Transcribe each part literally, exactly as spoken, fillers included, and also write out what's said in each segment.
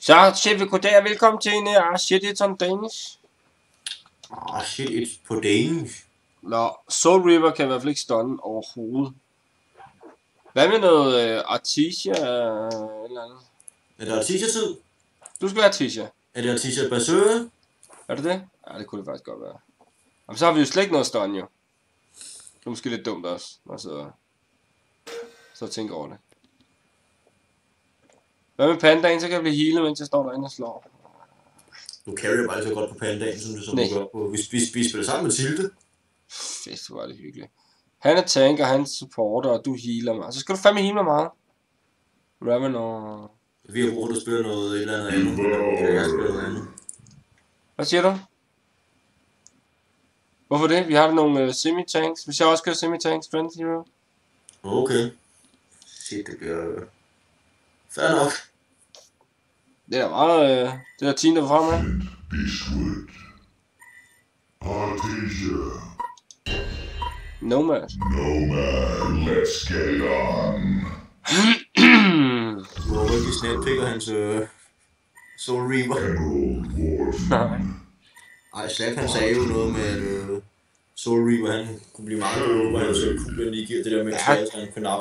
Så siger vi goddag og velkommen til en uh, shit it's on Danish. Ah, shit it's på Danish. Nå, Soul Reaver kan i hvert fald ikke stunne overhovedet. Hvad med noget uh, Artesia uh, eller andet? Er det Artesia-tid? Du skal være Artesia. Er det Artesia Basøge? Er det det? Ja, det kunne det faktisk godt være. Jamen, så har vi jo slet ikke noget stun, jo. Det er måske lidt dumt også, når jeg sidder så jeg tænker over det. Hvad med pandaen, så kan jeg blive healet, mens jeg står derinde og slår. Du carrier bare så godt på pandaen, som du så gør på. Vi, vi, vi spiller sammen med Tilde. Fedt, det var det hyggeligt. Han er tanker, han er supporter, og du healer mig. Så skal du fandme heale mig meget. Raven og... Vi har brug for, at du spiller noget et eller andet andet. Eller jeg spiller noget andet. Hvad siger du? Hvorfor det? Vi har nogle uh, semi-tanks. Hvis jeg også kører semi-tanks, Friend Hero. Okay. Shit, det gør... Fair nok. Det er meget... Øh, det er team, der var fremme. Nomad. Nomad, let's get on. Du har rigtig snappicker hans øh, Soul Reaver. Nej. Ej, Slap han sagde jo noget med, at øh, Soul Reaver han kunne blive meget god, hvor han så kunne lige give det der med at tage sig en knap.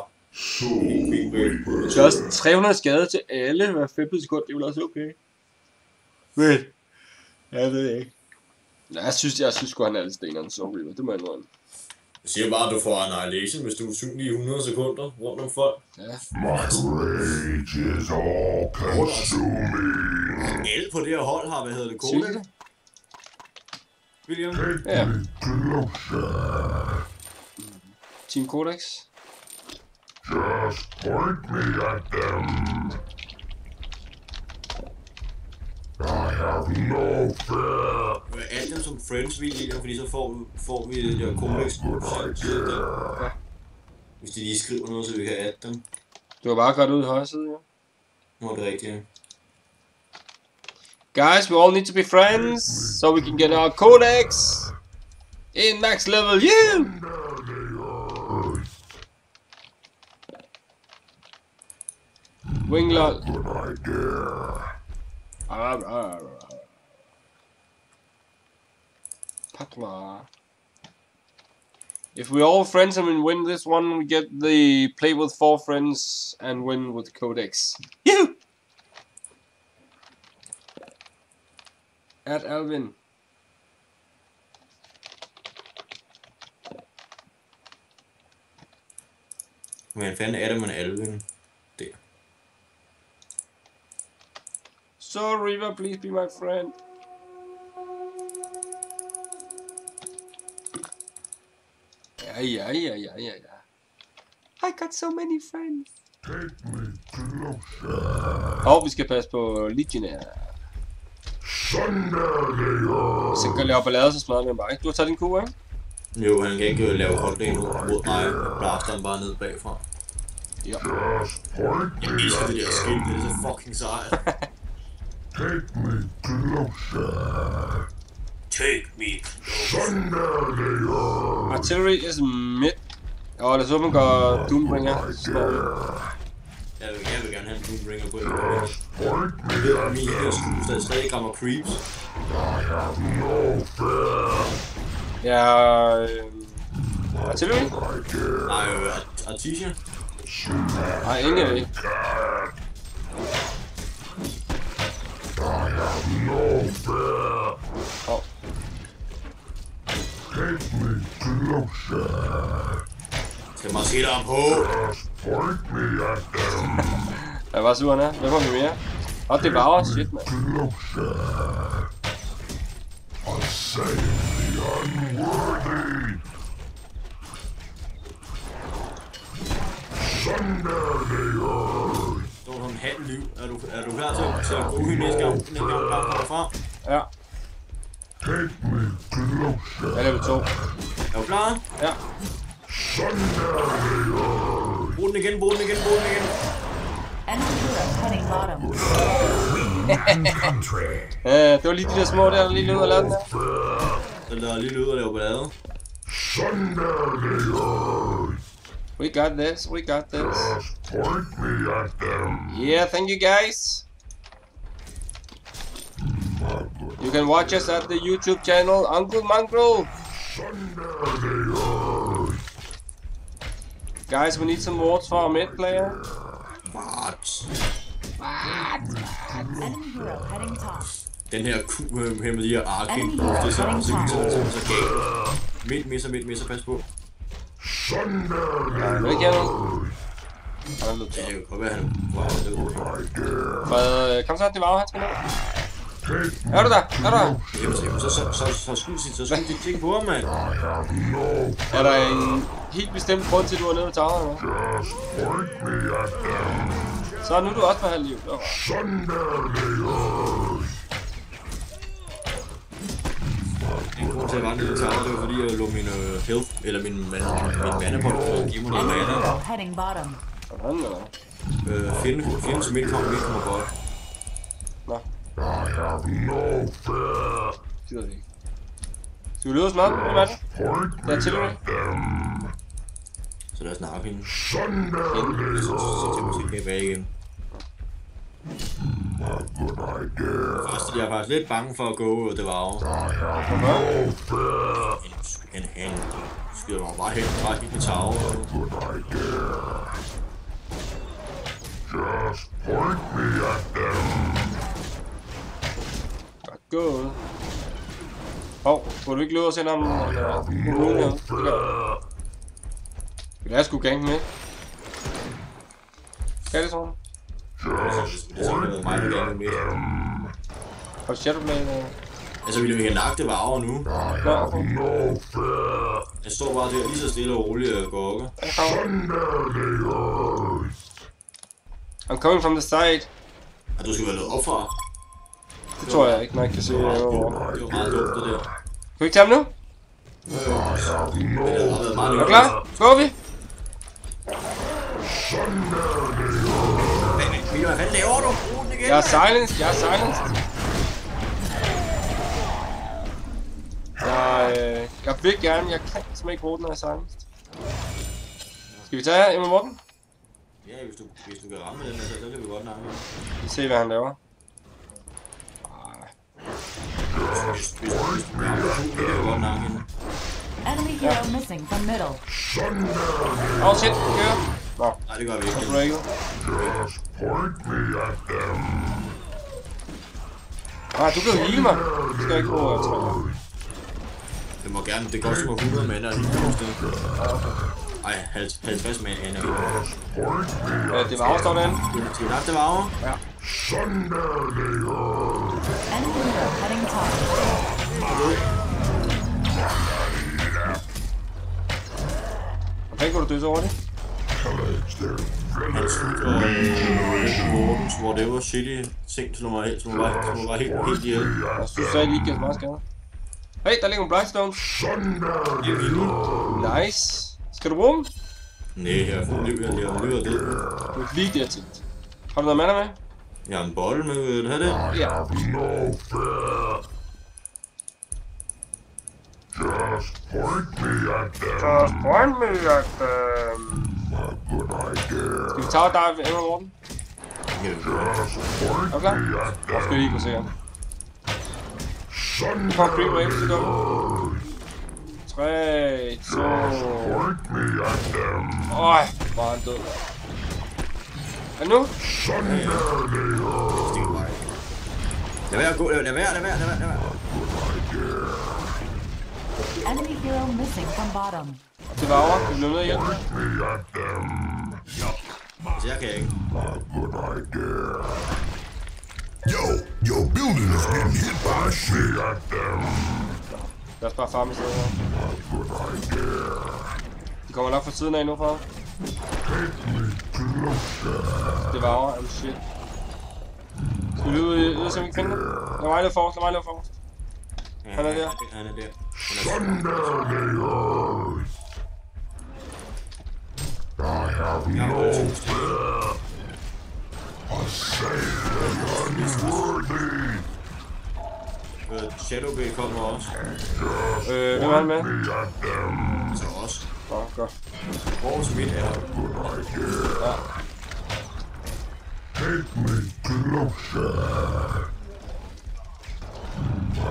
Så også tre hundrede skade til alle hver femte sekund, det er jo også okay. Men, jeg ved ikke. Nej, jeg synes, jeg synes sgu, han er lidt steneren, Soul Reaver, det må jeg indrømme. Jeg siger bare, at du får annihilation, hvis du er usynlig i hundrede sekunder rundt om folk. Ja. My rage is all consuming. Alle på det her hold har, hvad hedder det, Codex? William? Ja. Team Codex. Just point me at them. I have no fear. Add dem som friends, William, fordi så får, får vi det der Codex. Ja. Hvis de lige skriver noget, så vi kan adde dem. Du har bare godt ud i højre side, ja. Nu er det rigtigt, ja. Guys, we all need to be friends, so we can get our Codex in max level, you! Winglol. Patwa. If we're all friends and we win this one, we get the play with four friends and win with Codex. You! At Alvin. Men fanden er det, man Alvin? Der. So Reaver, please be my friend. Ja, ja, ja, ja, ja, ja. I got so many friends. Take me closer. Og vi skal passe på Legionær. Hvis jeg kan lave ballade, så smadrer den bare, ikke? Du har taget din Q, ikke? Jo, han kan ikke lave holdning mod mig. Blaster han bare ned bagfra. Ja. Jeg elsker det der skilt, det er så fucking sejt. Take me closer. Take me Thunder Artillery is mid. Og det så, man går Doombringer. Jeg vil, jeg vil gerne have en Doombringer på en måde. Jeg ved, at mine her skuespillere stadig rammer creeps. Ja, øh... Artillery? Nej, øh, Artesia. Nej, ingen af det. Åh. Take me closer. Skal man se dig på? Point me at them. Jeg var sur, han er. Hvad får vi mere? Og det var også shit, mand. Closer. I save the unworthy. Thunder the earth. Så har du en halv liv. Er du, er du klar til, til at gå ud næste gang? Næste gang du bare kommer frem? Ja. Take me closer. Jeg er level to. Er du klar? Ja. Thunder the earth. Brug den igen, brug den igen, brug den igen. Ja, det var lige de der små der, der lige lød og lavede den der. Den der er lige lød og lave ballade. Thunder the earth. We got this, we got this. Just point me at them. Yeah, thank you guys. You can watch us at the YouTube channel Uncle Mongrel. Guys, we need some wards for our mid player. What? Enemy hero heading top. Den her Q her med de her arcane boost, det er så så så galt. Midt, misser, midt, misser, pas på. Ja, jeg vil ikke have noget. Han er nødt til. Ja, det kan godt være, han er Hvad, kom så, det var jo, han skal ned. Er du der? Er du der? Jamen, så, så, så, så skyd sit, så skyd dit ting på ham, mand. Er der en helt bestemt grund til, at du er nede ved tavlen, eller hvad? Så nu er du også på halv liv. En grund til, at jeg var nede ved tavlen, det var fordi, jeg lå min uh, health, eller min, min, min manapot, for at give mig noget Enemy mana. hero heading bottom. Hvordan, eller? Øh, fjenden, fjenden som ikke kommer, ikke kommer godt. Nå. Gider vi ikke. Skal vi løbe os med? Hvem er det? Det er Tilbury. Så lad os snakke hende. Hende. Så til måske tilbage igen. Først, jeg er faktisk lidt bange for at gå, det var over. En han skyder mig bare helt bare helt i tavle. Just point me at them. Godt gået. Hov, får du ikke løbe og sende ham? Eller nogen her? Det gør. Lad os sgu gange med. Skal det sådan? Det er sådan mig, der gerne med. Har du Shadowblade? Altså, vi kan nakke det var over nu. Nå, okay. Jeg står bare der lige så stille og roligt og gokker. I'm coming from the side. Og du skal være løbet op fra. Det tror jeg ikke, man kan se. Det var meget dumt, det der. Kan vi ikke tage ham nu? Men det har været meget Er du lykkeligt. klar? Skår vi? Milo, hvad fanden laver du? Brug den igen, Jeg er mand. silenced, jeg er silenced. Jeg, øh, jeg vil gerne, jeg kan simpelthen ikke bruge den, når jeg er silenced. Skal vi tage Emma Morten? Ja, hvis du, hvis du kan ramme den, så, så kan vi godt nakke. Vi ser, hvad han laver. Hvis, hvis, hvis du kan ramme den, så kan vi godt nakke hende. Enemy hero missing from middle. Åh, oh, shit, vi kører. Nå, Nej, det gør vi ikke. det er ikke. Just point me at them. Ah, du kan jo heale mig. Du skal ikke bruge tre. Det må gerne, det koster mig hundrede mana lige på sted. Ej, halvtreds mana ender vi. Ja, det var afstår derinde. Skal vi nakke det var over? Ja. Enemy hero heading top. Hvordan kunne du dø så hurtigt? Han slutter Mortens, whatever shitty ting, som var helt, som var, som var helt, helt ihjel. Jeg synes så, jeg lige giver så meget skade. Hey, der ligger nogle Brightstones. Det er vildt. Nice. Skal du bruge dem? Nej, jeg får liv, jeg lever liv af det. Det er lige det, jeg tænkte. Har du noget mana med? Jeg har en bolle med, vil du have det? Ja. Just point me at them. Så point me at them. Skal vi tage dig, Emma Morten? Ja, Er du klar? Hvor skal vi lige gå se ham? Nu kommer Free Waves til dem. tre, to... Point me at them. Øj, hvor er han død. Er det nu? lad være at gå, lad være, lad være, lad være, lad være, lad være. Enemy hero missing from bottom. Det var over. Vi blev nødt hjælp. Me at them. Altså, jeg kan ikke. Good idea. Yo, your building is getting hit by shit at them. Lad os bare farme i stedet her. Good idea. De kommer nok fra siden af nu, far. Det var over. Oh shit. Skal vi ud og se, om vi kan finde dem? Lad mig løbe forrest, lad mig løbe forrest. Han er der. Han er der. Thunderlayers. I have no fear. A sailor unworthy. Shadowblade kommer også. Øh, hvem er han med? Me at them. Så også. Nå, godt. Hvor så vidt er der? Good idea. Ja. Take me closer.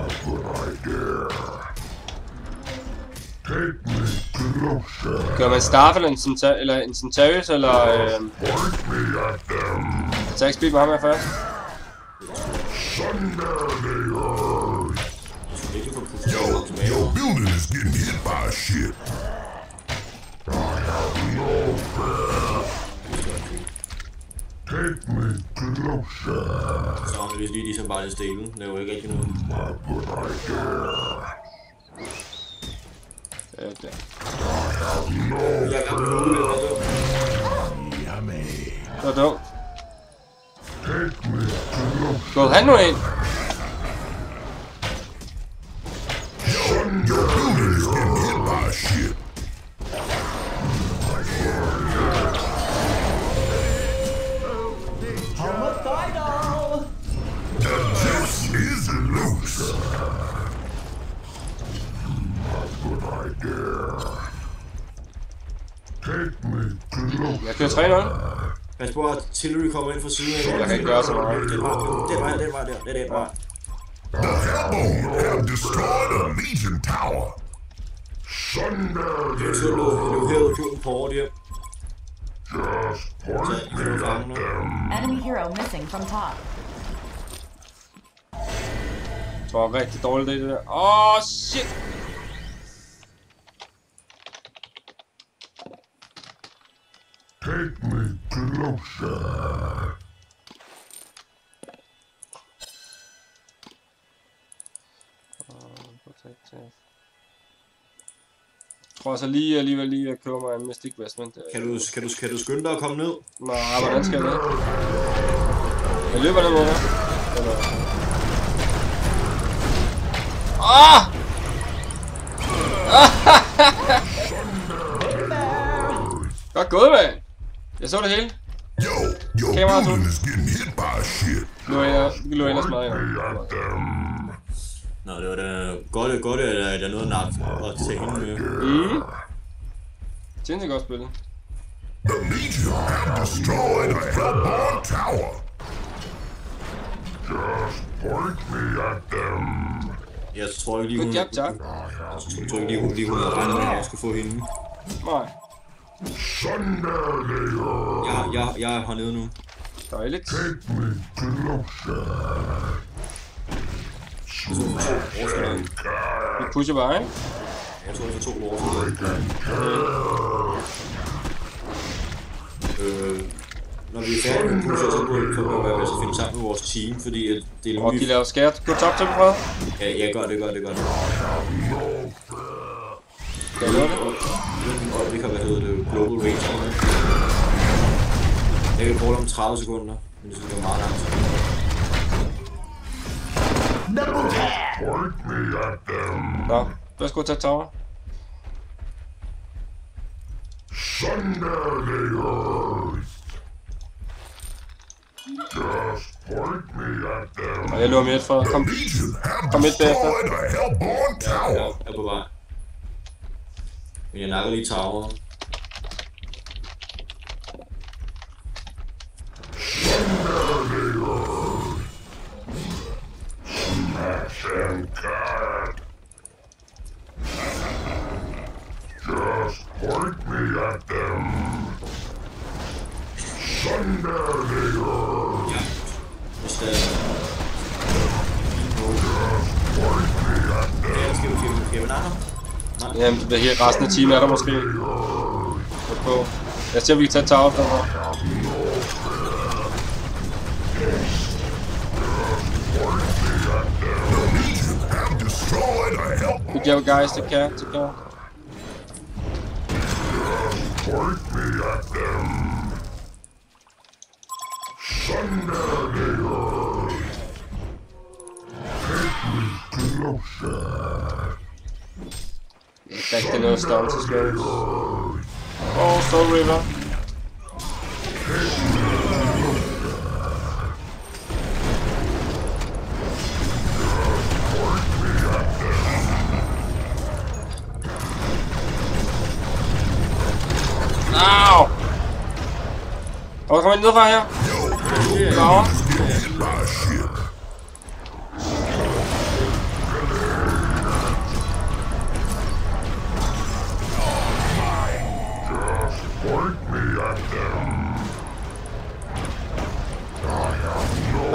Gør man Staff eller en Centa- eller en Centarius eller øh, attack speed med ham her først? Yo, your building is getting hit by shit. Take me closer. Så er det lige ligesom bare lidt stille. Laver ikke rigtig noget. Ja, der. Jeg kan blive lukket lidt, Det var dumt. Gå han nu ind. Your building is getting hit by shit. This is loose. But I dare. Take me closer. Jeg kører tre nul. Pas på, at Tillery kommer ind fra siden af. Jeg kan ikke gøre så meget. Den vej, den vej, den vej der. Det er den vej. The Hellbone have destroyed a Legion tower. Thunder Det er jo hævet hævet kloden på over der. just Så point kan du fange noget. Enemy hero missing from top. Jeg tror rigtig dårligt det der. Åh, oh, shit. take me closer. Jeg tror altså lige alligevel lige at købe mig en Mystic Vestment. Kan du, kan, du, kan du skynde dig at komme ned? Nej, hvordan skal jeg det? Jeg løber den måde her. Eller... Ah! Godt gået, mand! Jeg så det hele. Yo, your Camera building two. is getting hit by shit. Nu er jeg, nu er jeg ellers meget. At them. Nå, det var da godt, godt at jeg nåede at nakke og tage hende med. Mm. Sindssygt godt spillet. The Legion have destroyed a Hellborn tower. Just point me at them. Jeg tror ikke lige, hun... Good job, Jack. Jeg tror ikke lige, hun, lige, hun havde regnet med, at jeg skulle få hende. Nej. Thunder layer. Jeg, jeg, jeg er hernede nu. Dejligt. Take me closer. Vi pusher bare, ikke? Jeg tror, jeg får to år. Øh, når vi er færdige med pusher, så kan vi være med at finde sammen med vores team, fordi at det er Og de lige... laver skært. Gå top til dem, prøv. Ja, jeg gør det, gør det, gør det. Gør du det? Og vi kan, hvad hedder det, Global Range. Jeg kan bruge det om tredive sekunder, men det skal være meget langt. Point me at them. Nå, værsgo til tower. Thunder layers. Just point me at them. Og jeg løber midt for. Kom, Legion have kom midt bagefter. destroyed a Hellborn Jeg tower. er på vej. Men jeg nakker lige tower. And cut. Just point me at them. Thunder layers. Ja. Hvis der... Point me at them. Ja, skal vi skal vi skal vi nakke ham? Nej. Jamen, det bliver helt resten af teamet er der måske. Godt på. Jeg ser, om vi kan tage tower for mig. Have destroyed a Hellborn. Good job, guys. Take care. Take care. Point me at them. Thunder layers. Take me closer. Jeg kan ikke noget stående til slås. Åh, Soul River. Au! Hvor kommer jeg ned fra her? Nå. Hit by shit.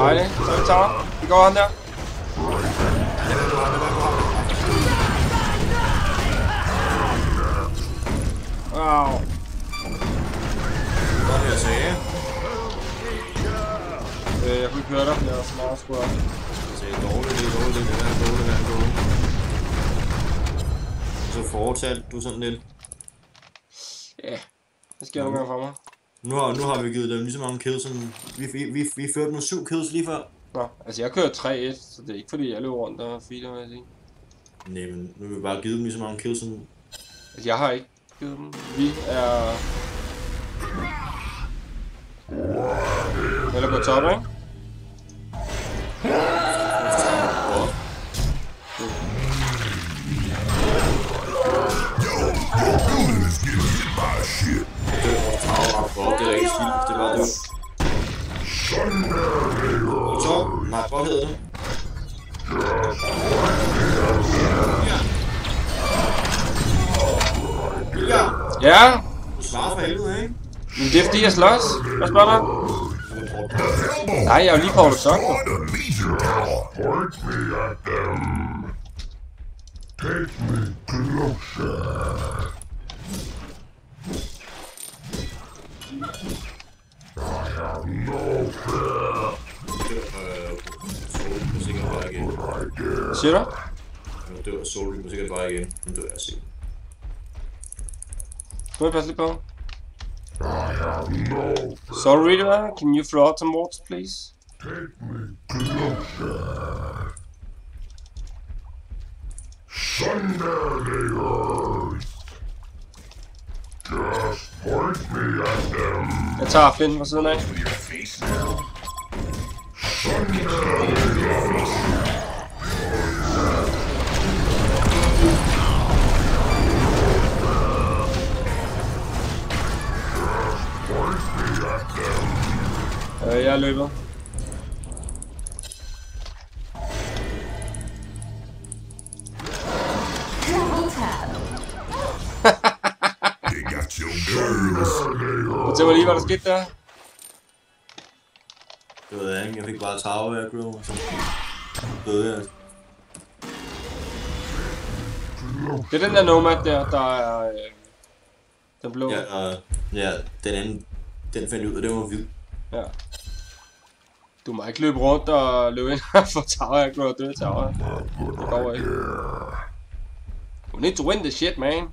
Dejligt. Så er vi tager. Vi går han der. Wow. Godt her sagde. Øh, jeg kunne ikke høre dig. Jeg er så meget skruet op. Jeg sagde dårligt, det er dårligt, det er dårligt, det er dårligt. Så fortsatte du sådan lidt. Ja, det sker nogle gange for mig. Nu har, nu har vi givet dem lige så mange kills, som vi, vi, vi, vi førte med syv kills lige før. Nå, altså jeg kører tre et, så det er ikke fordi jeg løber rundt og feeder, vil jeg sige. Nej, men nu har vi bare givet dem lige så mange kills, som... Altså jeg har ikke givet dem. Vi er... Eller gå top, ikke? Godt, det er rigtig skidt, det var det. Så, nej, godt hedder det. Ja. Ja! Du svarer for helvede, ikke? Men det er fordi jeg slås. Hvad spørger du? Nej, jeg er jo lige på sok. Take me closer. I have no fear. Soul må sikkert bare igen. Hvad siger du? Nu dør Soul må sikkert bare igen. Nu dør jeg sikkert. Nu er jeg passe lidt på. I have no fear. Sorry, Reader. Can you throw out some words, please? Take me closer. Sunder the earth. Just point me at them. Jeg tager Flint fra siden af. Your face now. Sunder the earth. Øh, jeg er løbet. They got your girls. Fortæl mig lige, hvad der skete der. Det ved jeg ikke, jeg fik bare tower aggro, og så døde jeg. Det er den der Nomad der, der er... Øh, den blå. Ja, og ja, den anden, den fandt ud af, det var hvid. Ja. Du må ikke løbe rundt og løbe ind og få tower aggro og døde tower. Det går ikke. You need to win this shit, man.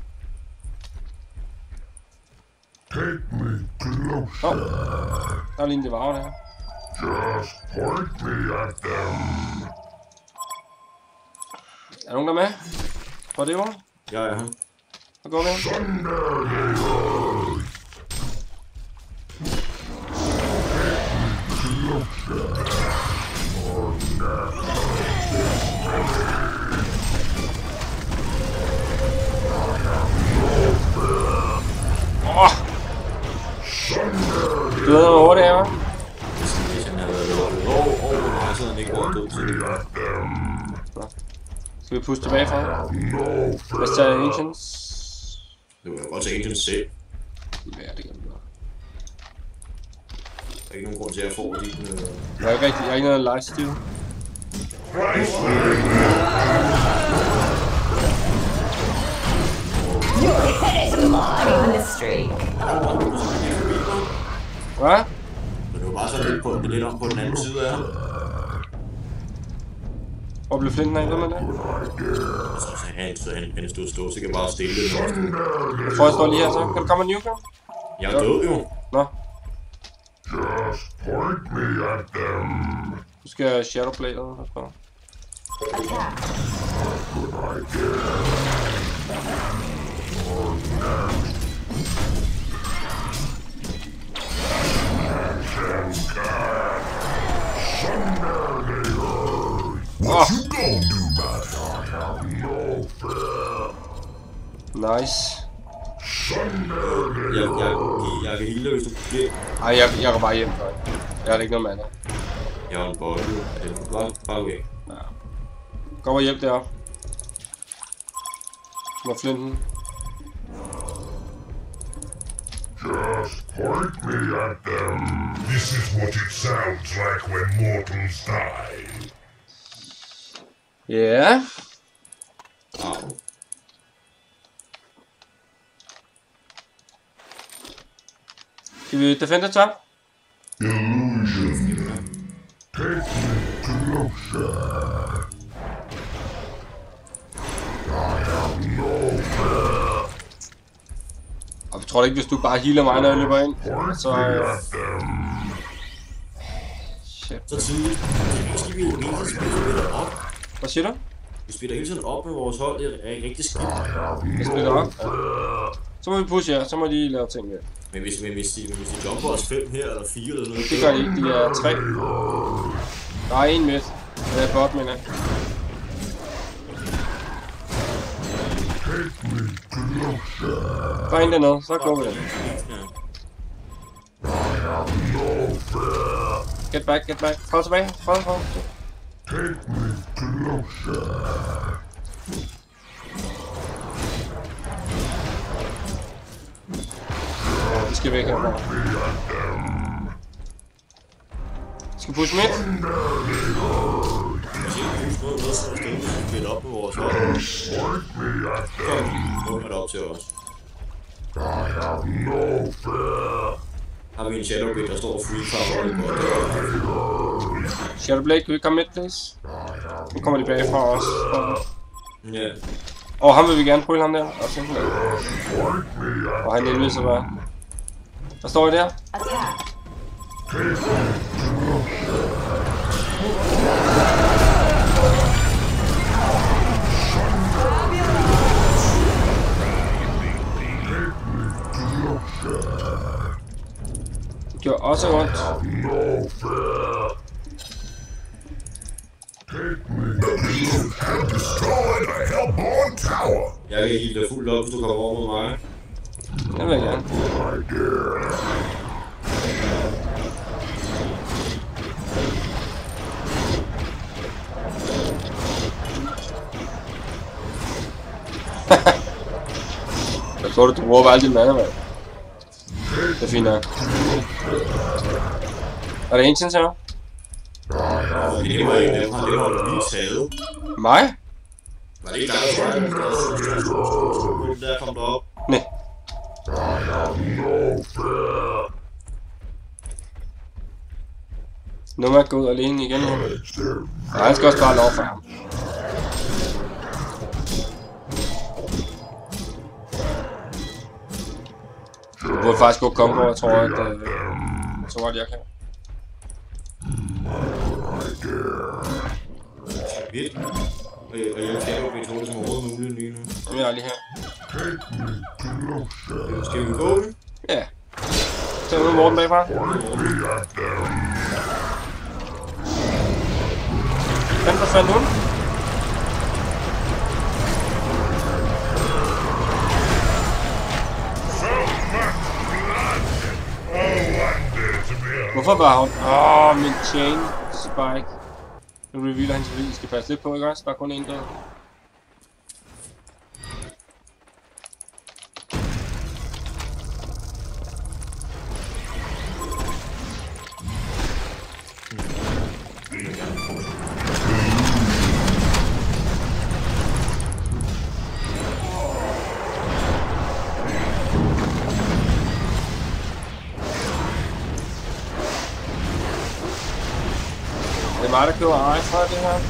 Take me closer. Oh, der er lige en devour der. Just point me at them. Er der nogen der er med? Prøv det, var? Ja, ja. Så går vi ind. Sunder the earth. Åh! Du ved noget over det her, hva'? Hvis han havde været lukket over, over, så havde han ikke været død til det. Skal vi puste tilbage fra? Hvad tager Ancients? Det var jo godt til Ancients selv. Ja, det kan vi gøre. Der er ikke nogen grund til at få din... Øh... Jeg er ikke rigtig, jeg er ikke noget lifesteal. Mystery. Hvad? Men det var bare sådan lidt, på, lidt om på den anden side af ham. Hvor blev Flinten af, ved man det? Så han, så han, han stod stå, så kan jeg bare stille det også. Jeg tror, jeg står lige her så. Kan du komme med Newcom? Jeg er død jo. Nå, Just point me at them. du skal Shadowblade eller hvad? What you gonna do about it? I have no fear. Nice. Jeg, jeg, jeg kan heale dig, hvis du bliver. Ej, jeg, jeg går bare hjem for det. Jeg har ikke noget mana. Jeg har en bold. Bare, bare okay. Ja. Kom og hjælp deroppe. Med Flinten. Just point me at them. This is what it sounds like when mortals die. Ja. Au. Skal vi defende top? Illusion. Take me closer. I have no fear. Og jeg tror ikke, hvis du bare healer mig, når jeg løber ind, så... Øh... Shit. Så tidligt. Vi skal vi hele tiden spille op. Hvad siger du? Vi spiller hele tiden op med vores hold. Det er ikke rigtig skidt. Vi spiller op. Ja. Så må vi pushe jer, så må de lave ting med. Men hvis, men hvis, de, men hvis de jumper os fem her, eller fire eller noget... Det gør de ikke, de er tre. Der er en midt. Det er bot, mener jeg. Der er en dernede, så går vi den. Get back, get back. Kom tilbage, kom, kom. Vi skal væk herfra. Vi skal pushe midt. Vi spiller op med vores hold. Så kommer det op til os. Har vi en Shadowblade, der står free power. Shadowblade, kan vi komme midt, please? Nu kommer de bagfra os. Ja. Og ham vil vi gerne prøve ham der. Og simpelthen. Og han elvis at være. Hvad står I der? Attack. Det gjorde også ondt. Jeg kan give dig fuldt op, hvis du kommer over mod mig. Det vil jeg gerne. Jeg tror du, du bruger bare alle dine mander, mand. Det er fint nok. Er det en ting, så? Det var en af dem, han det holdt lige taget. Mig? Var det ikke der, der der kom derop? Nej. Nu må jeg gå ud alene igen her. Ja, han skal også bare lov for ham. Jeg burde faktisk godt komme på, jeg tror, at øh, jeg tror, at jeg kan. Vildt. Og jeg, og jeg tænker, at vi tog det som overhovedet muligt lige nu. Nu er jeg lige her. Skal vi gå den? Ja. Så er vi Morten bagfra. Hvem der fandt hun? Hvorfor var hun? Åh, oh, min chain spike. Nu revealer han selvfølgelig, vi skal passe lidt på, ikke også? Der er kun en død. Det er mig, der køber eje fra det her.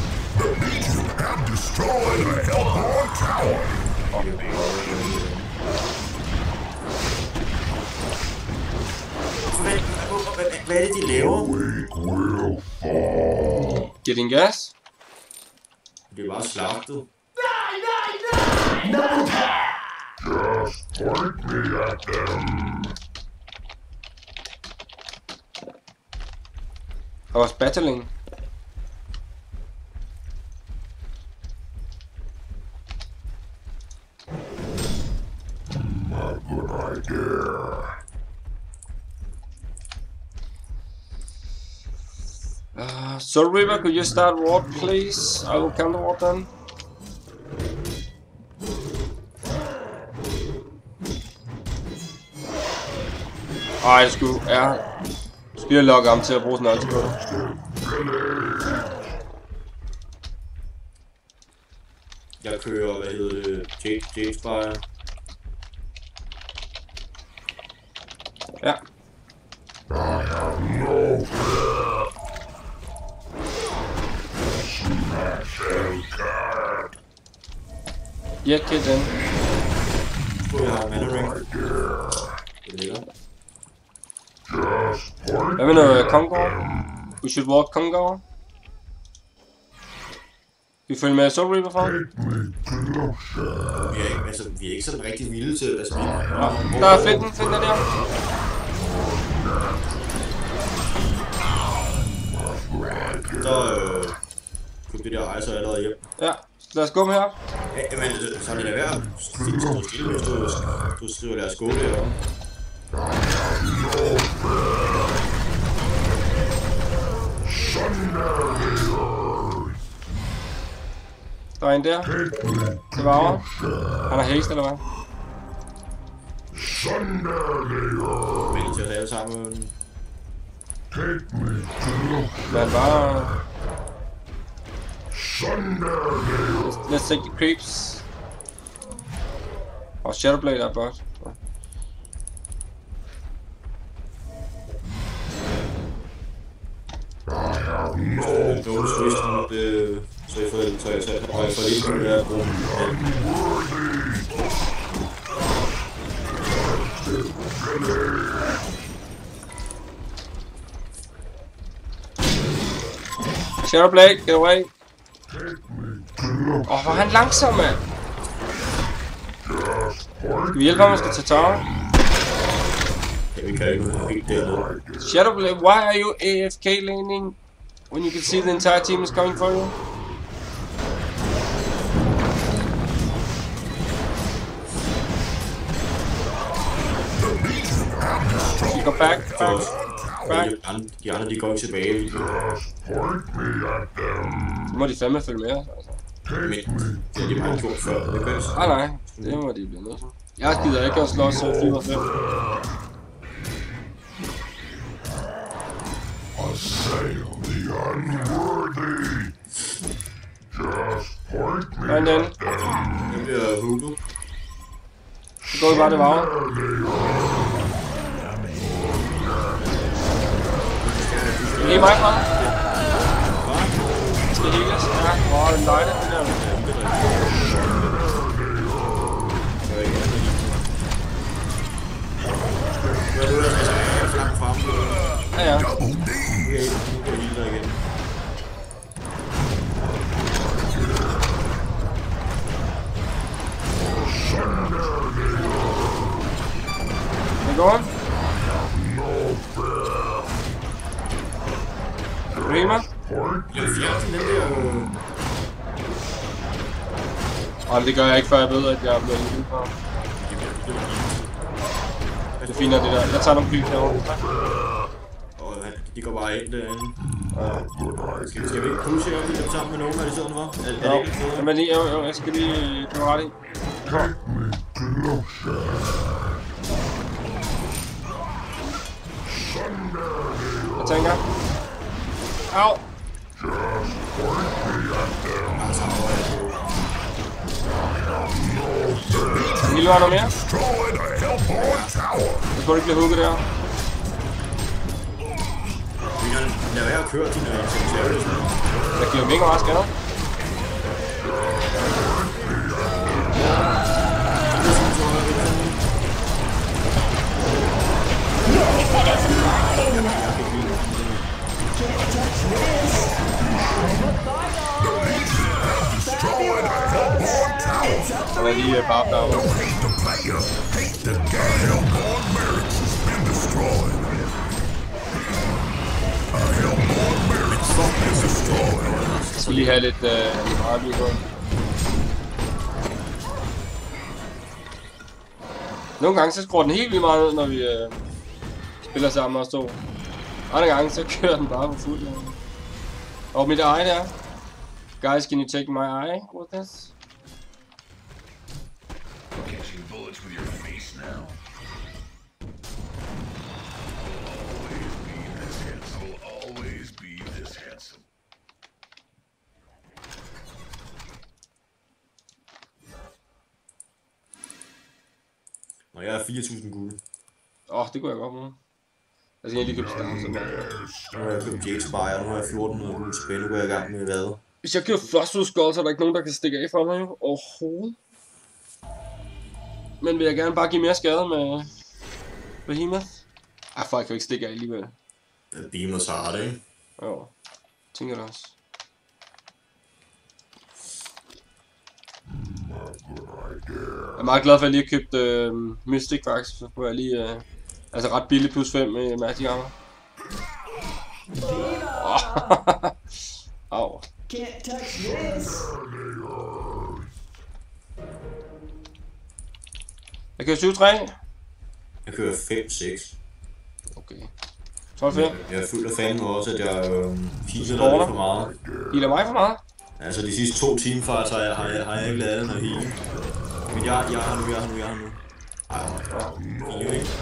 Hvad er det, de laver? Giv din gas. Det er bare slagtet. Der var battling. Uh, so River, could you start ward, please? I will counter ward then. Ej, det skulle... Ja. Du skal lige logge ham til at bruge sådan noget til på det. Jeg kører, hvad hedder det, Jade Spire. Ja. Ja, kid den. Jeg har mana ring. Det ligger. Hvad med noget Kongor? We should walk Kongor. Vi følger med Soul Reaper fra. Vi er ikke, altså, vi er ikke sådan rigtig vilde til, altså vi... Ja, der er flinten, flinten er der. Der øh, købte det der rejser allerede hjem. Ja, lad os gå med her. Ja, men så er det da værd. Stil stå stille, hvis du, du skriver, lad os gå derovre. Der er en der. Det var over. Han har haste, eller hvad? Men til at lave sammen... Men bare... Let's take the creeps. Og Shadowblade er godt. Det var twist, det... Så jeg får det, så jeg får det, så jeg får det, jeg bruger. Shadowblade, get away. Åh, oh, hvor er han langsom, mand. Skal vi hjælpe ham, at skal tage tower? Ja, vi kan ikke helt dernede. Shadowblade, why are you A F K laning when you can see the entire team is coming for you? You go back, back, back. De andre, de andre, de går ikke tilbage. Så må de fandme følge med os, altså. Men det har de bare gjort før, det gør det. Nej, nej, det må de blive nødt til. Jeg gider ikke at slås fire og fem. Sådan den. Den bliver hugget. Så går vi bare det var. Lige mig fra. Skal heales? Ja, åh, den løjde, det der. Ja, ja. Det går. Rima. Ej, det gør jeg ikke, før jeg ved, at jeg er blevet en fra. Det er fint, at det der. Jeg tager nogle pil derovre. Og de går bare ind derinde. Skal, skal vi ikke pushe op i dem sammen med nogen af de sådan, hva'? Er, er det ikke noget? Jamen, jo, jo, jeg skal lige... Du har ret i. Jeg tænker. Au! Lille var der mere? Jeg skulle ikke blive hugget der. Lad være at køre dine service. Jeg giver mega meget skade. Han er lige bare derovre. Jeg skal lige have lidt uh, radio på. Nogle gange så skruer den helt vildt meget ud, når vi uh, spiller sammen og to. Andre gange så kører den bare på fuld. Og mit eye der. Guys, can you take my eye with this? Catching bullets with your face now. Og jeg er fire tusind guld. Åh, oh, det kunne jeg godt med. Jeg skal lige købe Star, så bare. Nu har jeg købt Jade Spire, nu har jeg fjorten hundrede guld tilbage. Nu går jeg i gang med hvad? Hvis jeg køber Frostwood Skull, så er der ikke nogen, der kan stikke af for mig jo. Overhovedet. Men vil jeg gerne bare give mere skade med Behemoth? Ej, folk kan ikke stikke af alligevel. Behemoth har det, ikke? Jo, tænker det også. Jeg er meget glad for, at jeg lige har købt øh, Mystic faktisk, så får jeg lige øh, altså ret billig plus fem med Magic Armor. Oh. Au. Can't touch this. Jeg kører syv tre. Jeg kører fem seks. Okay. tolv fem. Jeg er fuld af fanden også, at jeg øh, healer dig lidt for meget. Healer mig for meget? Altså de sidste to teamfights har jeg, har jeg, har jeg ikke lavet noget heal. Men jeg, jeg har nu, jeg har nu, jeg har nu. Ej, fire, ikke?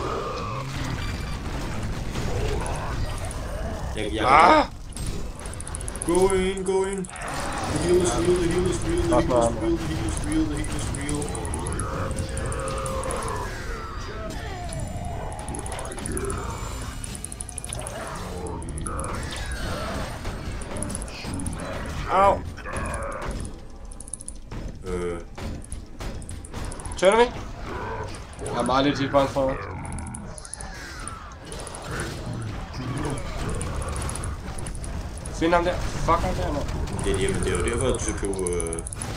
Jeg, jeg Ah! Go in, go in. The heal is real, the heal is real, the heal is real, the heal is real, the heal is real. Au! Øh, Tønder vi? Jeg har meget lidt tilføjning for mig. Find ham der. Fuck ham der, mand. det, er, jamen, det er jo derfor, at du skal købe... Øh,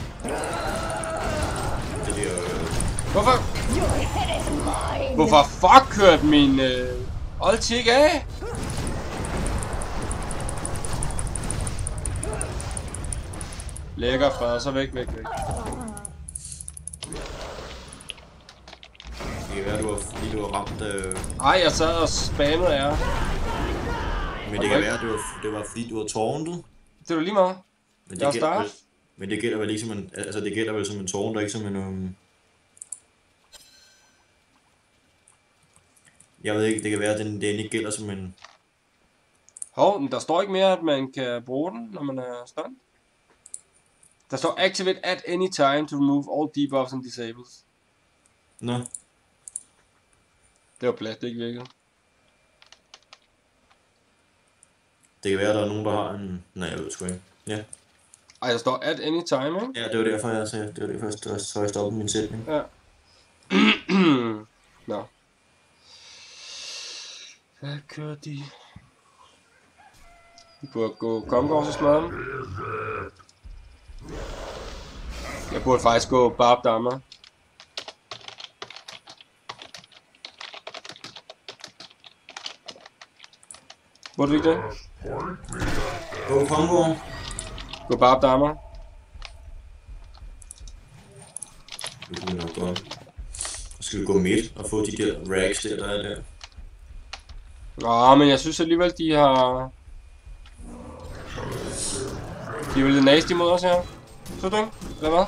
det der... Øh, Hvorfor? Hvorfor fuck kørte min øh, ulti ikke af? Lækker fra, så væk, væk, væk. det kan være, du har, fordi du har ramt... Øh, Ej, jeg sad og spammede af jer. men det kan være, at det var, det var fordi, du har tårnet. Det er jo lige meget. Men Jeg er det, gælder staff. vel, men det gælder vel ikke som en... Altså, det gælder vel som en tårn, der ikke som en... Um... Jeg ved ikke, det kan være, at den, den ikke gælder som en... Hov, men der står ikke mere, at man kan bruge den, når man er stun. Der står activate at any time to remove all debuffs and disables. Nå, Det var plat, det ikke virkede. det kan være, at der er nogen, der har en... Nej, jeg ved sgu ikke. Ja, Ej, der står at any time, ikke? ja det var derfor, jeg sagde... Det var derfor, jeg, så jeg stoppede min sætning. Ja. Nå. Hvad kører de? Vi burde gå Comgårds og smadre dem. Jeg burde faktisk gå Barb Dammer. Burde vi ikke det? Gå, Kongo! Gå Barb Dammer. Det kunne nok godt. Så skal vi gå midt og få de der rags der, der er der. Nå, men jeg synes alligevel, de har... De er jo lidt nasty mod os her. Så du ikke? Eller hvad?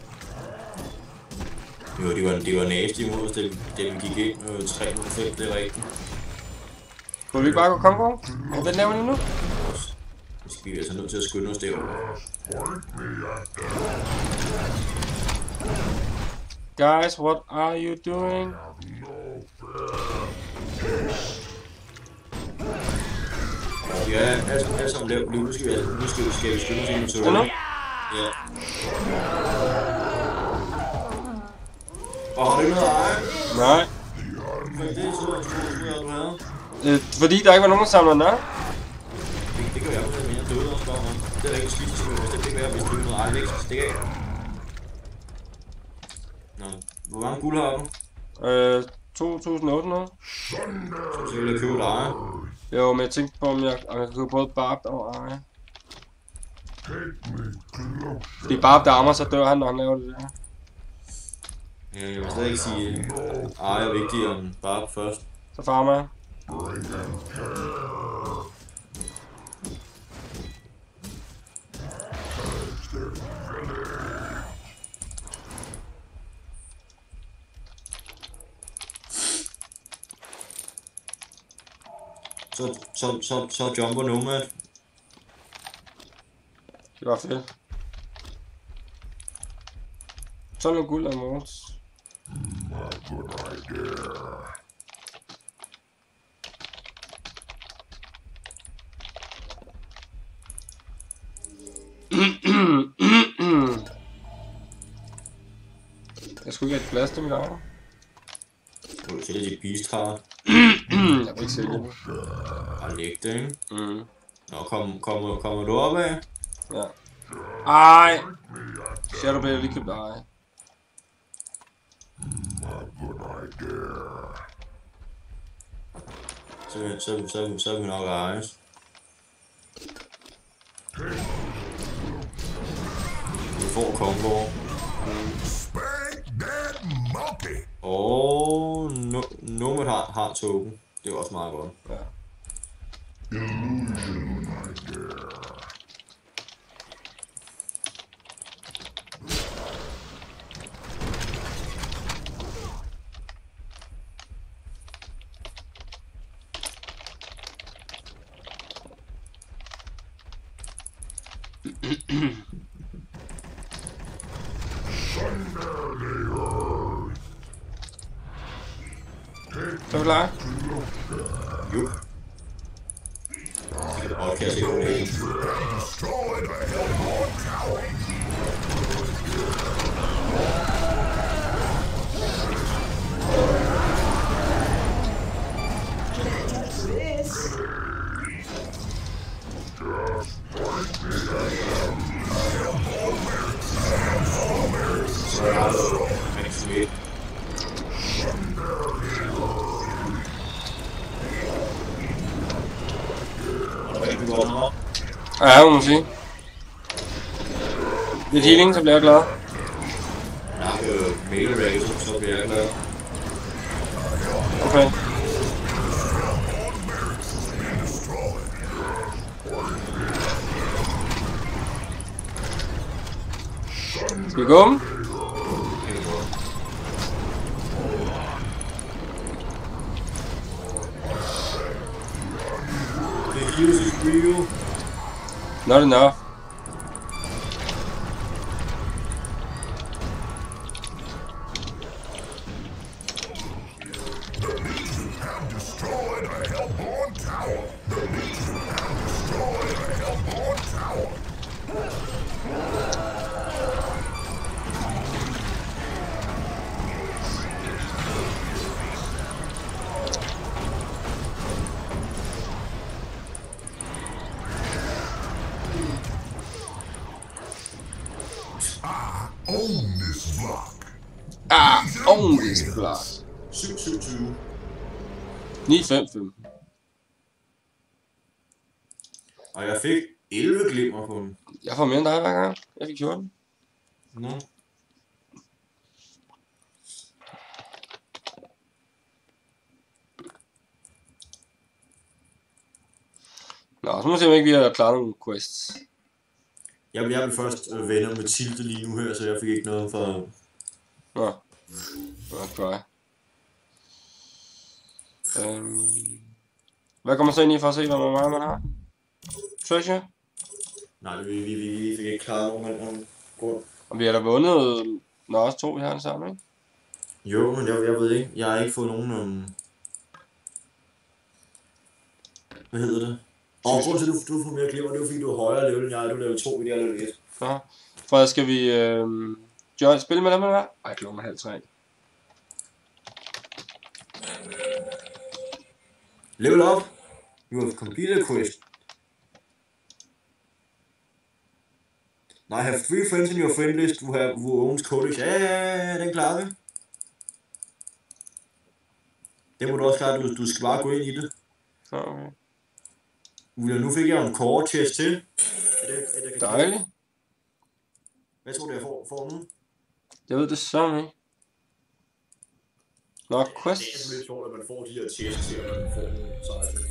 Jo, de var, de var nasty imod os, da vi, da vi gik ind øh, tre nul fem, det er rigtigt. Kunne vi ikke bare gå Comgård? Er det laver lige nu? Så skal vi altså nødt til at skynde os derovre. Guys, what are you doing? Ja, altså, altså om lav, nu skal vi, nu skal vi, skal vi skynde os ind i Er nu? tårnet. Ja. Og har du ikke noget at eje? Nej. Hvad er det, så tror jeg, du havde? Øh, fordi der ikke var nogen, der samlede den der. Det, det kan være, at jeg døde og spørger mig. Det er da ikke skidt, så det kan være, hvis du ikke noget eje, ikke? Så stikke af. Nå, hvor mange guld har du? Øh, to tusind otte hundrede. Så vil jeg købe et eje. Jo, men jeg tænkte på, om jeg, om jeg kan købe både Barb og Arya. Fordi Barb Dammer, så dør han, når han laver det der. Ja, jeg vil stadig ikke sige, at eje er vigtigere end bare først. Så farmer jeg. Så, så, så, så jumper Nomad. Det var fedt. Så er der guld af Mords. Jeg skulle ikke have et plads til mit eget. Du kan sælge dit beast-card. Jeg vil ikke sælge det. Bare læg det, ikke? Mm. Nå, kom, kom, kommer du op af? Ja. Ej! Shadow bliver lige købt ej. Så, så, så, så er vi nok ejes. Vi får combo. Spank that monkey. Og no, Nomad har, har token. Det er også meget godt. Ja. Så er vi klar? Jo. Og kan jeg se på det? Destroy the Hellborn Tower. Touch this. Rigtig Ja, må man sige. Lidt healing, så bliver jeg glad. nok øh, mega racer, så bliver jeg glad. Okay. Skal vi gå? The use is real. Not enough. Destroyed a Hellborn Tower. The Legion have destroyed a Hellborn Tower. I own this block. Ah, own this block. syv syv tyve. ni fem fem. Og jeg fik elleve glimmer på den. Jeg får mere end dig hver gang. Jeg fik fjorten. Nå. Nå, så må vi se, om ikke vi har klaret nogle quests. Jeg, jeg vil først øh, venner med Tilde lige nu her, så jeg fik ikke noget for... Nå. Okay. Øhm. Hvad kommer man så ind i for at se, hvor meget man har? Treasure? Nej, vi, vi, vi, vi fik ikke klaret nogen om grund. Og vi har da vundet, når også to vi har det sammen, ikke? Jo, men jeg, jeg ved ikke. Jeg har ikke fået nogen... Um... Hvad hedder det? Åh, oh, til du, du får mere glimmer, det er fordi du er højere level end jeg, du er level to, i det er level et. Nå. Frederik, skal vi øh, join, spille med dem, eller hvad? Ej, klokken er halv tre. Level up! You have completed a quest. Now I have three friends in your friend list who have who owns Codex. Ja, ja, ja, den klarer vi. Det må du også klare, du, du skal bare gå ind i det. Okay. William, nu fik jeg en core chest til. Er det, er det, Dejligt. Hvad tror du, jeg får, får nu? Jeg ved det så ikke. Nå, quest. Det er sådan lidt sjovt, at man får de her chests til, at man får nogle sejre.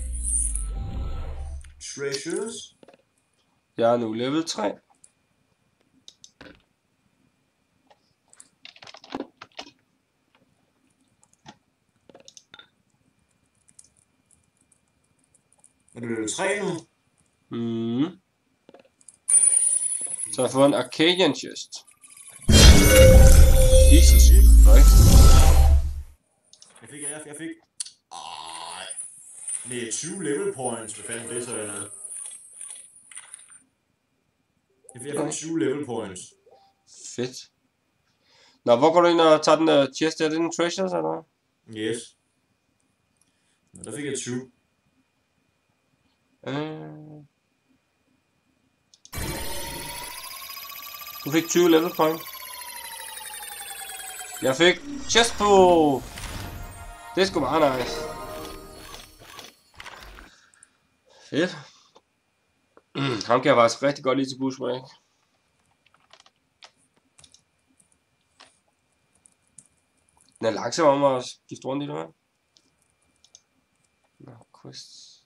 Treasures. Jeg er nu level tre. Er du level tre nu? Mm. Så jeg har fået en Arcadian chest. Jesus Christ. fik, jeg, jeg fik... Ej. Nej, tyve level points. Hvad fanden det så er noget? Jeg fik, jeg fik tyve level points. Fedt. Nå, hvor går du ind og tager den der chest? Er det en treasure, eller hvad? Yes. Nå, der fik jeg tyve. Øh... Du fik tyve level point. Jeg fik chest på. Det er sgu meget nice. Fedt. Mm, ham kan jeg faktisk rigtig godt lide til bushwhack. Den er langsom om at skifte rundt i det, hva'? Nå, quest.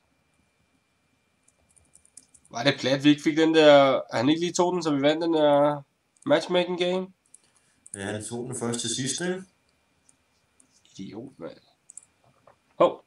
Var det plat, vi ikke fik den der... Er han ikke lige tog den, så vi vandt den der matchmaking game? Ja, han tog den først til sidst, ikke? Idiot, mand. Hov.